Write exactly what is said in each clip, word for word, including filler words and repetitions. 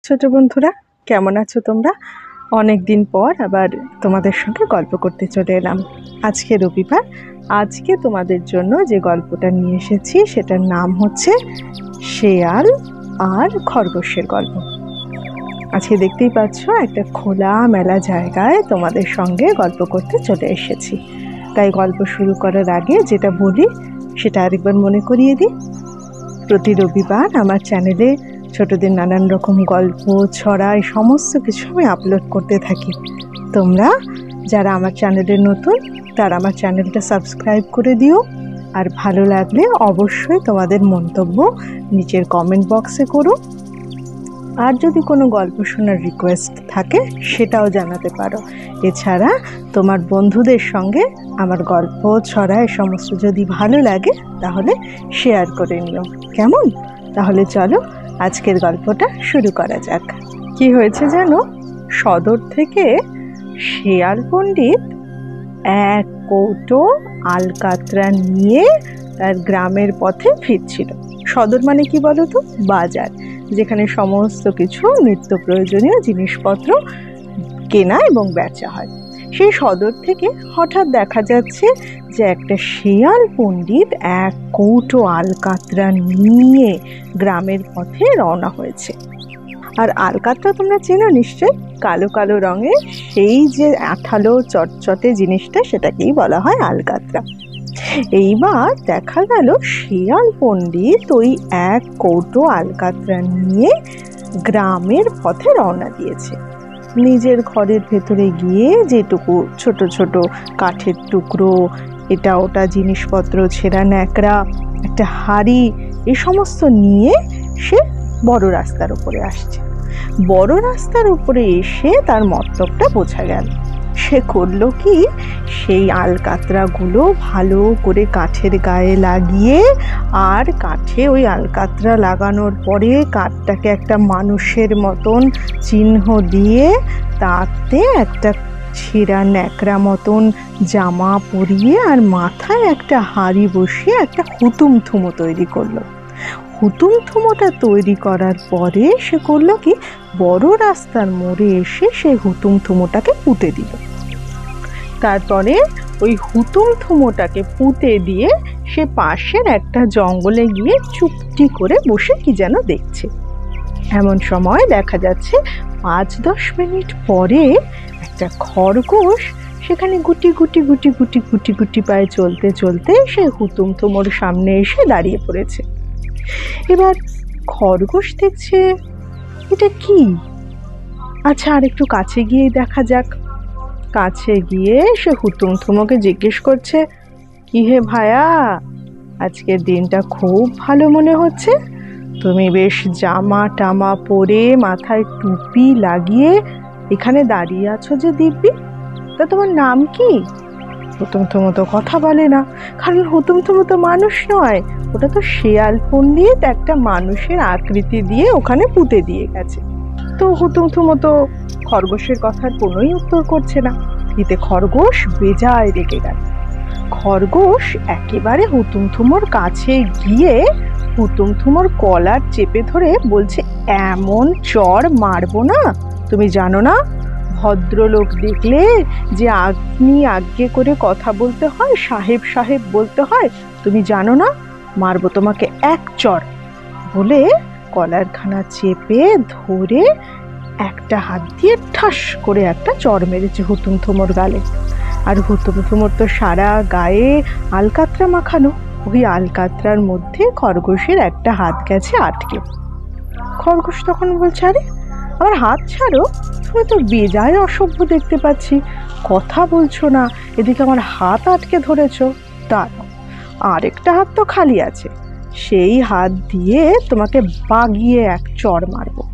ছোট বন্ধুরা, কেমন আছো তোমরা? অনেক দিন পর আবার তোমাদের সঙ্গে গল্প করতে চলে এলাম। আজকে রবিবার। আজকে তোমাদের জন্য যে গল্পটা নিয়ে এসেছি সেটার নাম হচ্ছে শেয়াল আর খরগোশের গল্প। আজকে দেখতেই পাচ্ছ একটা খোলা মেলা জায়গায় তোমাদের সঙ্গে গল্প করতে চলে এসেছি। তাই গল্প শুরু করার আগে যেটা বলি সেটা আরেকবার মনে করিয়ে দিই। প্রতি রবিবার আমার চ্যানেলে ছোটদের নানান রকম গল্প, ছড়া, এই সমস্ত কিছু আমি আপলোড করতে থাকি। তোমরা যারা আমার চ্যানেলে নতুন তারা আমার চ্যানেলটা সাবস্ক্রাইব করে দিও। আর ভালো লাগলে অবশ্যই তোমাদের মন্তব্য নিচের কমেন্ট বক্সে করো। আর যদি কোনো গল্প শোনার রিকোয়েস্ট থাকে সেটাও জানাতে পারো। এছাড়া তোমার বন্ধুদের সঙ্গে আমার গল্প, ছড়া এ সমস্ত যদি ভালো লাগে তাহলে শেয়ার করে নিও, কেমন? তাহলে চলো আজকের গল্পটা শুরু করা যাক। কি হয়েছে জানো? সদর থেকে শেয়াল পণ্ডিত এক কৌটো আলকাতরা নিয়ে তার গ্রামের পথে ফিরছিল। সদর মানে কি বলো তো? বাজার, যেখানে সমস্ত কিছু নিত্য প্রয়োজনীয় জিনিসপত্র কেনা এবং বেচা হয়। সেই সদর থেকে হঠাৎ দেখা যাচ্ছে যে একটা শেয়াল পণ্ডিত এক কৌটো আলকাতরা নিয়ে গ্রামের পথে রওনা হয়েছে। আর আলকাতরা তোমরা চেনো নিশ্চয়, কালো কালো রঙের সেই যে আঠালো চটচটে জিনিসটা, সেটাকেই বলা হয় আলকাতরা। এইবার দেখা গেল শেয়াল পণ্ডিত ওই এক কৌটো আলকাতরা নিয়ে গ্রামের পথে রওনা দিয়েছে। নিজের ঘরের ভেতরে গিয়ে যেটুকু ছোট ছোট কাঠের টুকরো, এটা ওটা জিনিসপত্র, ছেঁড়া ন্যাকড়া, একটা হাঁড়ি, এই সমস্ত নিয়ে সে বড় রাস্তার উপরে আসছে। বড় রাস্তার উপরে এসে তার মতলবটা বোঝা গেল। সে করলো কি, সেই আলকাতরাগুলো ভালো করে কাঠের গায়ে লাগিয়ে, আর কাঠে ওই আলকাতরা লাগানোর পরে কাঠটাকে একটা মানুষের মতন চিহ্ন দিয়ে তাতে একটা ছেঁড়া ন্যাকড়া মতন জামা পরিয়ে আর মাথায় একটা হাঁড়ি বসিয়ে একটা হুতুম থুমো তৈরি করলো। হুতুম থুমোটা তৈরি করার পরে সে করলো কি, বড় রাস্তার মোড়ে এসে সে হুতুম থুমোটাকে পুঁতে দিল। তারপরে ওই হুতুম থুমোটাকে পুঁতে দিয়ে সে পাশের একটা জঙ্গলে গিয়ে চুপটি করে বসে কি যেন দেখছে। এমন সময় দেখা যাচ্ছে পাঁচ দশ মিনিট পরে একটা খরগোশ সেখানে গুটি গুটি গুটি গুটি গুটি গুটি পায়ে চলতে চলতে সে হুতুম থুমোর সামনে এসে দাঁড়িয়ে পড়েছে। এবার খরগোশ দেখছে এটা কি, আচ্ছা আর একটু কাছে গিয়ে দেখা যাক। কাছে গিয়ে সে হুতুম থুমোকে জিজ্ঞেস করছে, কি হে ভায়া, আজকের দিনটা খুব ভালো মনে হচ্ছে। তুমি বেশ জামা টামা পরে, মাথায় টুপি লাগিয়ে এখানে দাঁড়িয়ে আছো যে দিব্যি, তা তোমার নাম কি? হুতুম থুমো তো কথা বলে না, কারণ হুতুম থুমো তো মানুষ নয়, ওটা তো শেয়াল পণ্ডিত একটা মানুষের আকৃতি দিয়ে ওখানে পুঁতে দিয়ে গেছে। তো হুতুম থুমো তো খরগোশের কথার কোনোই উত্তর করছে না। এতে খরগোশ বেজায় রেগে গেল। খরগোশ একেবারে হুতুম থুমোর কাছে গিয়ে হুতুম থুমোর কলার চেপে ধরে বলছে, এমন চড় মারবো না, তুমি জানো না ভদ্রলোক দেখলে যে আপনি আজ্ঞে করে কথা বলতে হয়, সাহেব সাহেব বলতে হয়, তুমি জানো না, মারবো তোমাকে এক চড়। বলে কলারখানা চেপে ধরে একটা হাত দিয়ে ঠাস করে একটা চড় মেরেছে হুতুম থুমোর গালে। আর হুতুম থুমোর তো সারা গায়ে আলকাতরা মাখানো, ওই আলকাতরার মধ্যে খরগোশের একটা হাত গেছে আটকে। খরগোশ তখন বলছে, আরে আমার হাত ছাড়ো, তুমি তো বেজায় অসভ্য দেখতে পাচ্ছি, কথা বলছো না, এদিকে আমার হাত আটকে ধরেছো। দাঁড়াও, আরেকটা হাত তো খালি আছে, সেই হাত দিয়ে তোমাকে বাগিয়ে এক চড় মারবো।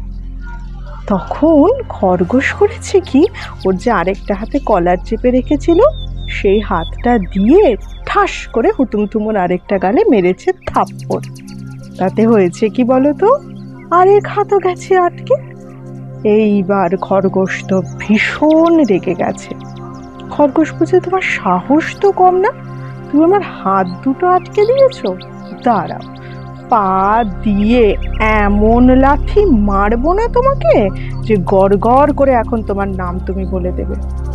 তখন খরগোশ করেছে কি, ওর যে আরেকটা হাতে কলার চেপে রেখেছিল সেই হাতটা দিয়ে ঠাস করে হুতুম থুমোর আরেকটা গালে মেরেছে থাপ্পড়। তাতে হয়েছে কি বলো তো, আরেক হাতও গেছে আটকে। এইবার খরগোশ তো ভীষণ রেগে গেছে। খরগোশ বলছে, তোমার সাহস তো কম না, তুমি আমার হাত দুটো আটকে দিয়েছো, দাঁড়াও পা দিয়ে এমন লাথি মারবো না তোমাকে যে গড় গড় করে এখন তোমার নাম তুমি বলে দেবে।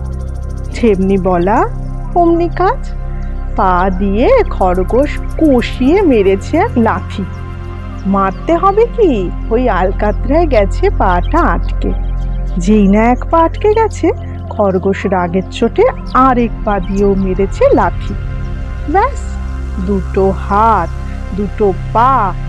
যেমনি বলা অমনি কাজ। পা দিয়ে খরগোশ কষিয়ে মেরেছে এক লাথি। মারতে হবে কি, ওই আলকাতরায় গেছে পাটা আটকে। যেই না এক পা আটকে গেছে, খরগোশ রাগের চোটে আরেক পা দিয়েও মেরেছে লাথি। ব্যাস, দুটো হাত দুটো পা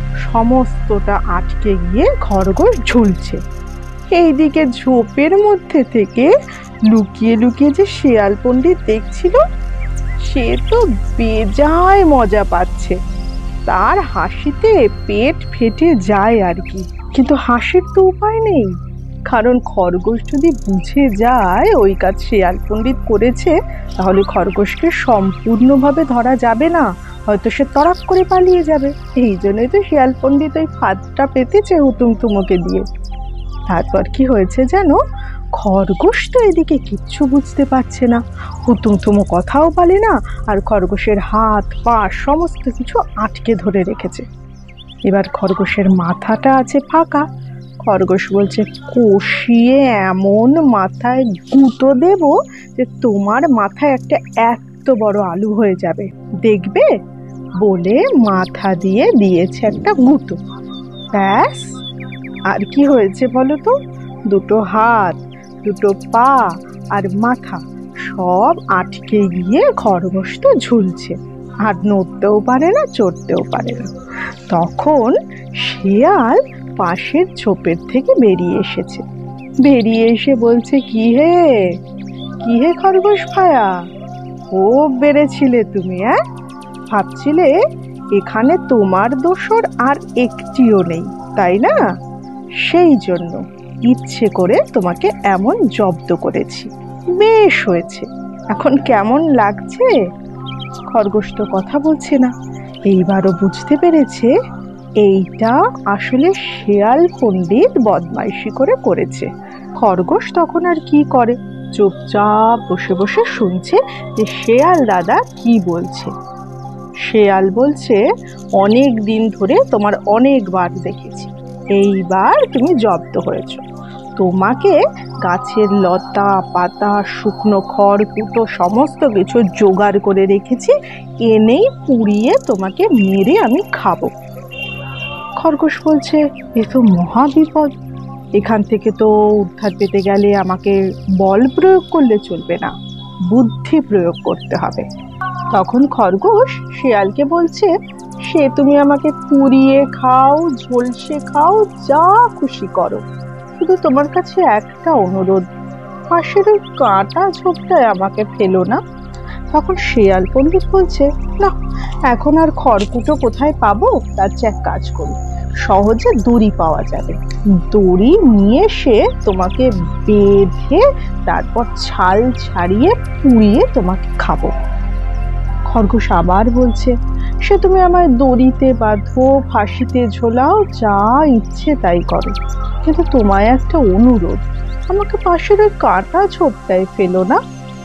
সমস্তটা আটকে গিয়ে খরগোশ ঝুলছে। এইদিকে ঝোপের মধ্যে থেকে লুকিয়ে লুকিয়ে যে শেয়াল পণ্ডিত দেখছিল, সে তো বেজায় মজা পাচ্ছে। তার হাসিতে পেট ফেটে যায় আর কি, কিন্তু হাসির তো উপায় নেই। কারণ খরগোশ যদি বুঝে যায় ওই কাজ শেয়াল পণ্ডিত করেছে, তাহলে খরগোশকে সম্পূর্ণভাবে ধরা যাবে না, হয়তো সে তড়াক করে পালিয়ে যাবে। এই জন্যই তো শেয়াল পণ্ডিত ওই ফাঁদটা পেতেছে হুতুমথুমোকে দিয়ে। তারপর কি হয়েছে জানো? খরগোশ তো এদিকে কিচ্ছু বুঝতে পারছে না, হুতুমথুমো কথাও বলে না, আর খরগোশের হাত পা সমস্ত কিছু আটকে ধরে রেখেছে। এবার খরগোশের মাথাটা আছে ফাঁকা। খরগোশ বলছে, কষিয়ে এমন মাথায় গুঁতো দেব যে তোমার মাথায় একটা এত বড় আলু হয়ে যাবে, দেখবে। বলে মাথা দিয়ে দিয়েছে একটা গুঁতো। ব্যাস, আর কি হয়েছে বলো তো? দুটো হাত দুটো পা আর মাথা সব আটকে গিয়ে খরগোশ তো ঝুলছে, আর নড়তেও পারে না, চড়তেও পারে না। তখন শিয়াল পাশের ঝোপের থেকে বেরিয়ে এসেছে। বেরিয়ে এসে বলছে, কি হে কি হে খরগোশ ভায়া, খুব বেড়েছিলে তুমি, হ্যাঁ? ভাবছিলে এখানে তোমার দোসর আর একটিও নেই, তাই না? সেই জন্য ইচ্ছে করে তোমাকে এমন জব্দ করেছি। বেশ হয়েছে, এখন কেমন লাগছে? খরগোশ তো কথা বলছে না। এইবারও বুঝতে পেরেছে এইটা আসলে শেয়াল পণ্ডিত বদমাইশি করে করেছে। খরগোশ তখন আর কি করে, চুপচাপ বসে বসে শুনছে যে শেয়াল দাদা কি বলছে। শেয়াল বলছে, অনেক দিন ধরে তোমার অনেকবার দেখেছি, এইবার তুমি জব্দ হয়েছো। তোমাকে গাছের লতা পাতা শুকনো খড় কুটো সমস্ত কিছু জোগাড় করে রেখেছি, এনেই পুড়িয়ে তোমাকে মেরে আমি খাবো। খরগোশ বলছে, এ তো মহা বিপদ, এখান থেকে তো উদ্ধার পেতে গেলে আমাকে বল প্রয়োগ করলে চলবে না, বুদ্ধি প্রয়োগ করতে হবে। তখন খরগোশ শিয়ালকে বলছে, সে তুমি আমাকে পুড়িয়ে খাও, ঝলসে খাও, যা খুশি করো, শুধু তোমার কাছে একটা অনুরোধ, পাশের ওই কাঁটা ঝোপটায় আমাকে ফেলো না। তখন শিয়াল পণ্ডিত বলছে, না, এখন আর খড়কুটো কোথায় পাবো, তার চেয়ে এক কাজ করি, সহজে দড়ি পাওয়া যাবে, দড়ি নিয়ে এসে তোমাকে বেঁধে তারপর ছাল ছাড়িয়ে পুড়িয়ে তোমাকে খাবো। খরগোশ আবার বলছে, সে তুমি আমায় দড়িতে বাঁধো, ফাঁসিতে ঝোলাও, যা ইচ্ছে তাই করো, কিন্তু তোমায় একটা অনুরোধ, আমাকে পাশের ওই কাঁটা ঝোপটায় ফেলো না।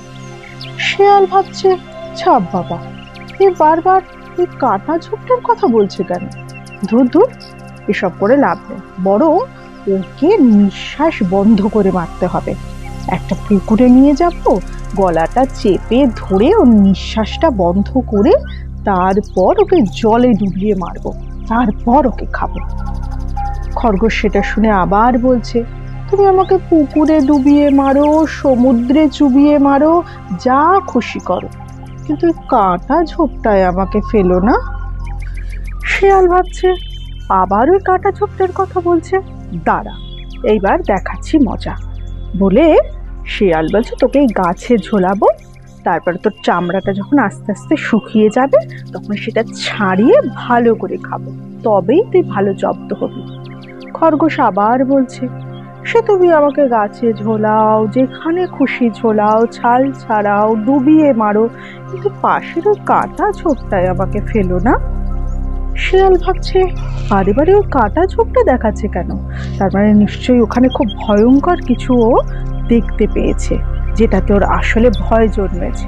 শিয়াল ভাবছে, ছাপ বাবা, এ বারবার ওই কাঁটা ঝোপটার কথা বলছে কেন? ধুর ধুর, এসব করে লাভ নেই, বরং ওকে নিঃশ্বাস বন্ধ করে মারতে হবে। একটা পুকুরে নিয়ে যাব, গলাটা চেপে ধরে ওর নিঃশ্বাসটা বন্ধ করে তারপর ওকে জলে ডুবিয়ে মারবো, তারপর ওকে খাবো। খরগোশ সেটা শুনে আবার বলছে, তুমি আমাকে পুকুরে ডুবিয়ে মারো, সমুদ্রে চুবিয়ে মারো, যা খুশি করো, কিন্তু কাঁটা ঝোপটায় আমাকে ফেলো না। শিয়াল ভাবছে, আবার ওই কাঁটা ঝোপটার কথা বলছে, দাঁড়া, এইবার দেখাচ্ছি মজা। বলে শিয়াল বলছে, তোকে এই গাছে ঝোলাবো, তারপর তোর চামড়াটা যখন আস্তে আস্তে শুকিয়ে যাবে তখন সেটা ছাড়িয়ে ভালো করে খাবো, তবেই তুই ভালো জব্দ হবি। খরগোশ আবার বলছে, সে তুমি আমাকে গাছে ঝোলাও, যেখানে খুশি ঝোলাও, ছাল ছাড়াও, ডুবিয়ে মারো, কিন্তু পাশের ওই কাঁটা ঝোপটায় আমাকে ফেলো না। শিয়াল ভাবছে, বারে বারে ওই কাঁটা ঝোপটা দেখাচ্ছে কেন, তার মানে নিশ্চয়ই ওখানে খুব ভয়ঙ্কর কিছু ও দেখতে পেয়েছে, যেটাতে ওর আসলে ভয় জন্মেছে।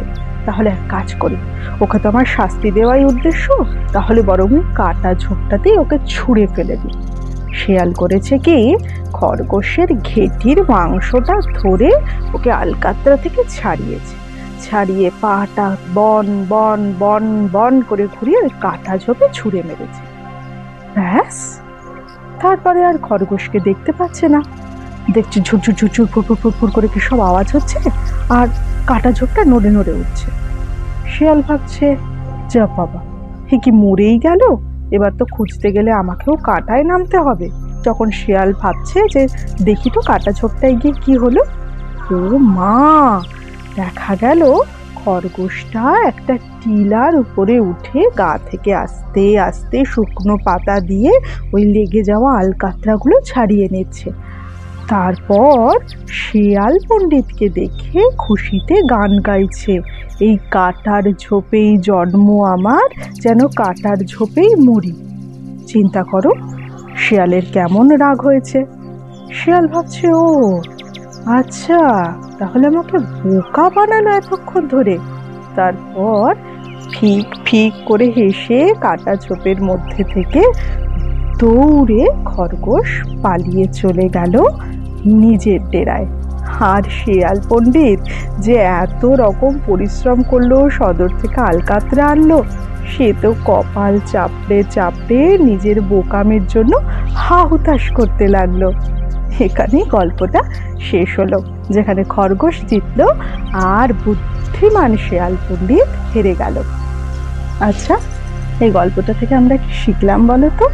তাহলে এক কাজ করি, ওকে তো আমার শাস্তি দেওয়াই উদ্দেশ্য, তাহলে বরং কাটা ঝোপটাতেই ওকে ছুঁড়ে ফেলে দিই। শিয়াল করেছে কি, খরগোশের ঘেটির মাংসটা ধরে ওকে আলকাতরা থেকে ছাড়িয়েছে, ছাড়িয়ে পাটা বন বন বন বন করে ঘুরিয়ে ওই কাটা ঝোপে ছুঁড়ে মেরেছে। ব্যাস, তারপরে আর খরগোশকে দেখতে পাচ্ছে না। দেখছে ঝুরঝুর ঝুরঝুর ফুরফুর ফুরফুর করে কি সব আওয়াজ হচ্ছে, আর কাটা ঝোপটা নড়ে নড়ে উঠছে। শিয়াল ভাবছে, যা বাবা, হে কি মরেই গেল, এবার তো খুঁজতে গেলে আমাকেও কাটায় নামতে হবে। যখন শিয়াল ভাবছে যে দেখি তো কাটা ঝোপটায় গিয়ে কি হলো, ও মা, দেখা গেল খরগোশটা একটা টিলার উপরে উঠে গা থেকে আস্তে আস্তে শুকনো পাতা দিয়ে ওই লেগে যাওয়া আলকাতরাগুলো ছাড়িয়ে নিচ্ছে। তারপর শিয়াল পণ্ডিতকে দেখে খুশিতে গান গাইছে, এই কাটার ঝোপেই জন্ম আমার, যেন কাটার ঝোপেই মরি। চিন্তা করো শিয়ালের কেমন রাগ হয়েছে। শিয়াল ভাবছে, ও আচ্ছা, তাহলে আমাকে বোকা বানানো এতক্ষণ ধরে। তারপর ফিক ফিক করে হেসে কাটা ঝোপের মধ্যে থেকে দৌড়ে খরগোশ পালিয়ে চলে গেল নিজের ডেরায়। আর শিয়াল পণ্ডিত যে এত রকম পরিশ্রম করলো, সদর থেকে আলকাতরা আনলো, সে তো কপাল চাপড়ে চাপড়ে নিজের বোকামের জন্য হা হুতাশ করতে লাগলো। এখানেই গল্পটা শেষ হলো, যেখানে খরগোশ জিতলো আর বুদ্ধিমান শিয়াল পণ্ডিত হেরে গেল। আচ্ছা, এই গল্পটা থেকে আমরা কি শিখলাম বলো তো?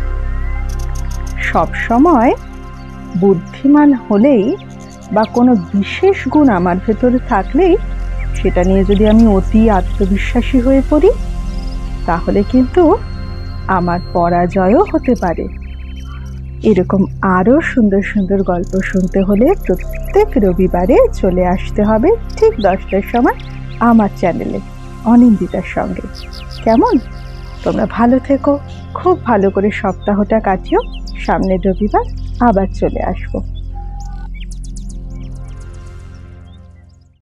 সব সময় বুদ্ধিমান হলেই বা কোনো বিশেষ গুণ আমার ভেতরে থাকলেই সেটা নিয়ে যদি আমি অতি আত্মবিশ্বাসী হয়ে পড়ি, তাহলে কিন্তু আমার পরাজয়ও হতে পারে। এরকম আরও সুন্দর সুন্দর গল্প শুনতে হলে প্রত্যেক রবিবারে চলে আসতে হবে ঠিক দশটার সময় আমার চ্যানেলে অনিন্দিতার সঙ্গে। কেমন? তোমরা ভালো থেকো, খুব ভালো করে সপ্তাহটা কাটিও। সামনের রবিবার আবার চলে আসবো।